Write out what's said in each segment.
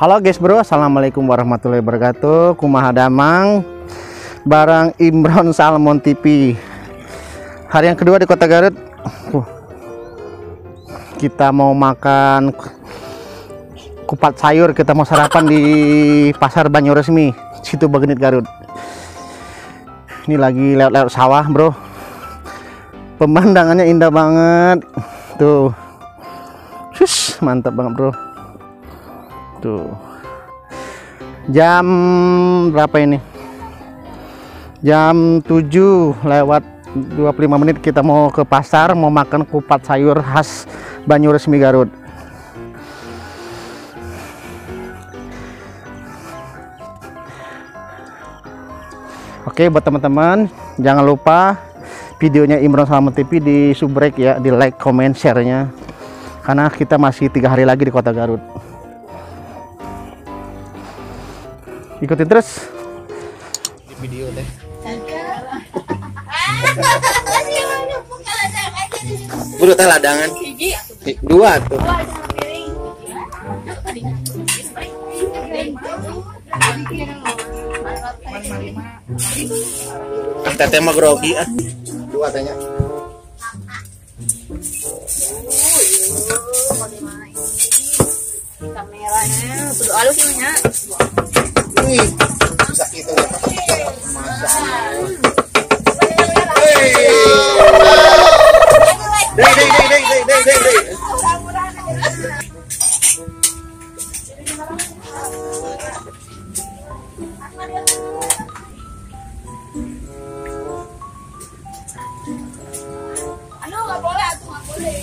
Halo guys bro, assalamualaikum warahmatullahi wabarakatuh. Kumaha damang barang Imron Salmon TV. Hari yang kedua di Kota Garut. Kita mau makan kupat sayur, kita mau sarapan di Pasar Banyoresmi, Situ Bagenit Garut. Ini lagi lewat-lewat sawah bro. Pemandangannya indah banget. Tuh. Mantap banget bro. Tuh. Jam berapa ini? Jam 7 lewat 25 menit kita mau ke pasar, mau makan kupat sayur khas Banyoresmi Garut. Oke, buat teman-teman jangan lupa videonya Imron Salmon TV di subrek ya, di like, comment, share-nya, karena kita masih 3 hari lagi di Kota Garut. Ikutin terus di video deh. Udah teh ladangan. 2 tuh. Teteh mah grogi ah. 2 tanya. Kameranya sudah halus ini ya. Wih, bisa gitu ya. Aduh, nggak boleh, aku nggak boleh.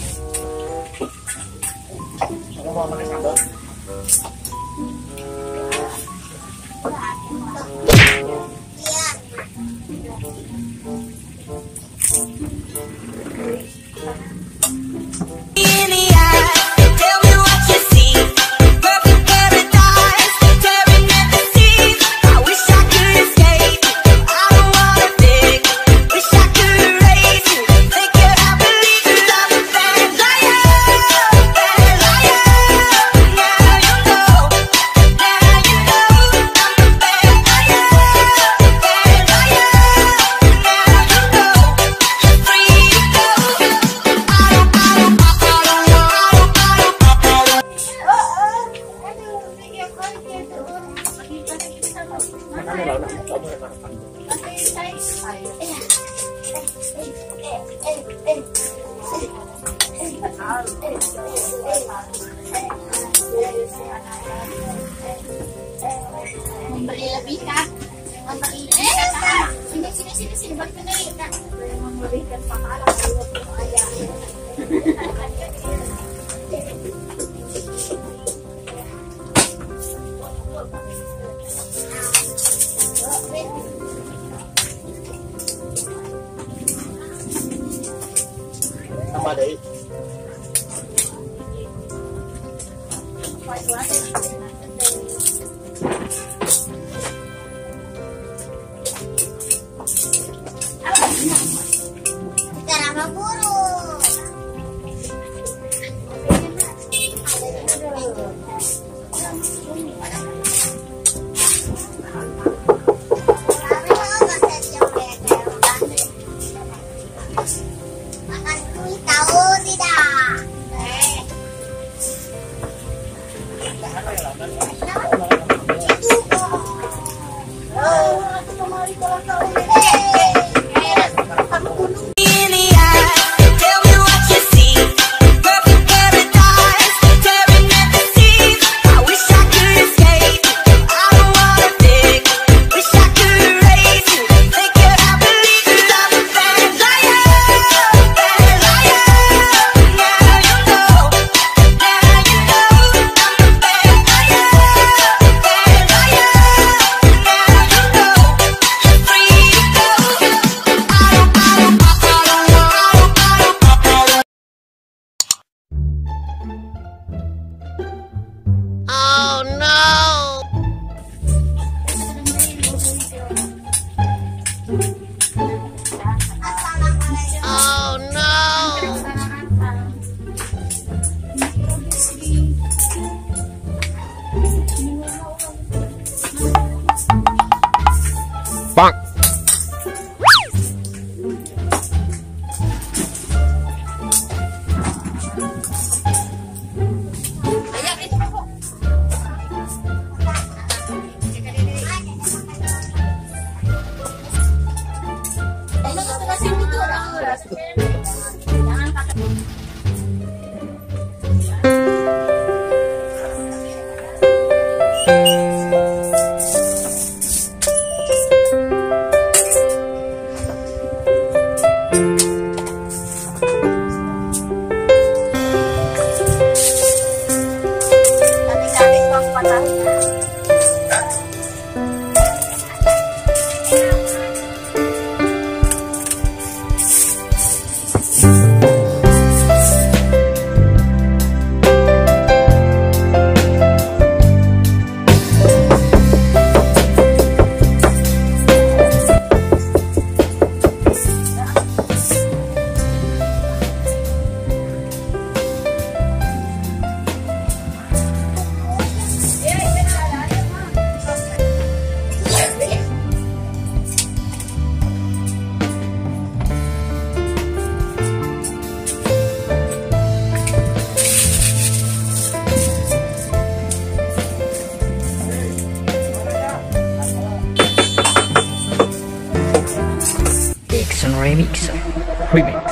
Membeli lebih kak, membeli sini berbeli kak, memberikan pahala aja. Apa deh? Cara memburu. Makan kuih tahun. Remix.